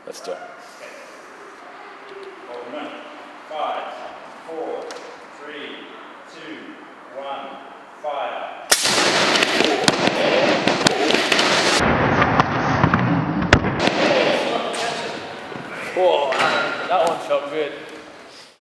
Let's do it. 5, 4, 3, 2, 1, fire. Whoa, that one felt good.